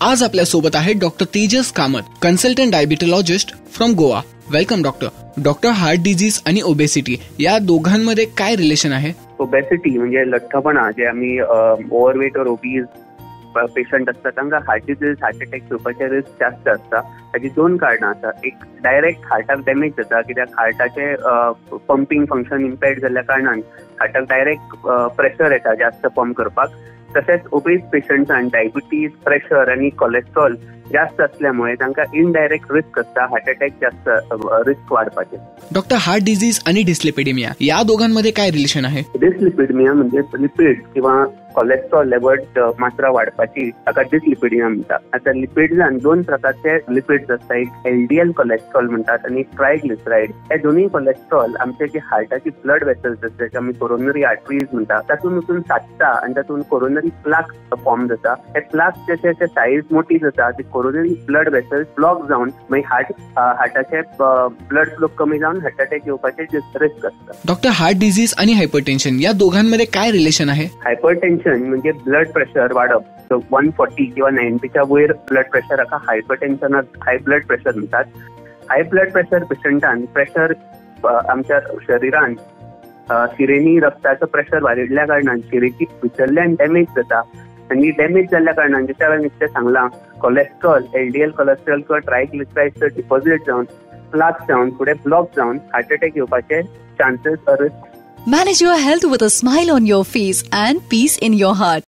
आज आपल्या सोबत आहे doctor Tejas Kamat, consultant diabetologist from Goa. Welcome doctor. Heart disease आणि ओबेसिटी या दोघांमध्ये काय रिलेशन आहे? ओबेसिटी म्हणजे लठ्ठपणा, जे आम्ही ओव्हरवेट और ओबीज पेशंट असतात तांकां हार्ट डिजीज, हार्ट अटॅक येवपाचे रिस्क जास्त असता. ताची दोन कारणां आसा. एक डायरेक्ट हार्टाक डॅमेज जाता, कित्याक हार्टाचे पंपिंग फंक्शन इम्पॅक्ट जाल्ल्या कारणान हार्टाक डायरेक्ट प्रेशर येता जास्त पंप करपाक. तसेच ओबेस पेशंट्सांक डायबिटीज, प्रेशर आणि कोलेस्ट्रॉल जास्त असल्यामुळे तांकां इनडायरेक्ट रिस्क असता हार्ट अटॅक जास्त रिस्क वाढपाचे. डॉक्टर, हार्ट डिझीज आणि डिस्लिपिडेमिया या दोघांमध्ये काय रिलेशन आहे? डिस्लिपिडेमिया म्हणजे लिपिड किंवा कोलेस्ट्रॉल लेवल मात्रा वाढपाची ताका डिस्लिपिडेमिया म्हणतात. आता लिपिड्सान दोन प्रकारचे लिपिड्स असतात. एक एलडीएल कोलेस्ट्रॉल म्हणतात आणि ट्रायग्लिसराइड. हे दोन्ही कोलेस्ट्रॉल आमचे जे हार्टाची ब्लड वेसल्स असतात, जे आम्ही कोरोनरी आर्टरीज म्हणतात, तातून साचता आणि तातून कोरोनरी प्लाक फॉर्म जाता. हे प्लाक जशे साईज मोठी जाता, ते कोरोनरी ब्लड वेसल्स ब्लॉक जाऊन हार्टाचे ब्लड फ्लो कमी जाऊन हार्ट अटॅक येवपाचे रिस्क असता. डॉक्टर, हार्ट डिझीज आणि हायपरटेन्शन या दोघांमध्ये काय रिलेशन आहे? हायपरटेन्शन म्हणजे ब्लड प्रेशर वाढप. 140 किंवा 90च्या वयर ब्लड प्रेशर हाका हायपरटेन्शनाक हाय ब्लड प्रेशर म्हणतात. हाय ब्लड प्रेशर पेशंटान प्रेशर आमच्या शरीरान शिरेनी रक्ताचं प्रेशर वाडिल्ल्या कारणान शिरेची भितरल्यान डॅमेज जाता आणि डॅमेज जाल्ल्या कारणान जशें हांवें निश्चय सांगलां, कोलेस्ट्रॉल, एलडीएल कोलेस्ट्रॉल किंवा ट्रायग्लिसराइड्स डिपॉझिट जावन प्लाक जावन फुडें ब्लॉक जावन हार्ट अटॅक येवपाचे chances. Manage your health with a smile on your face and peace in your heart.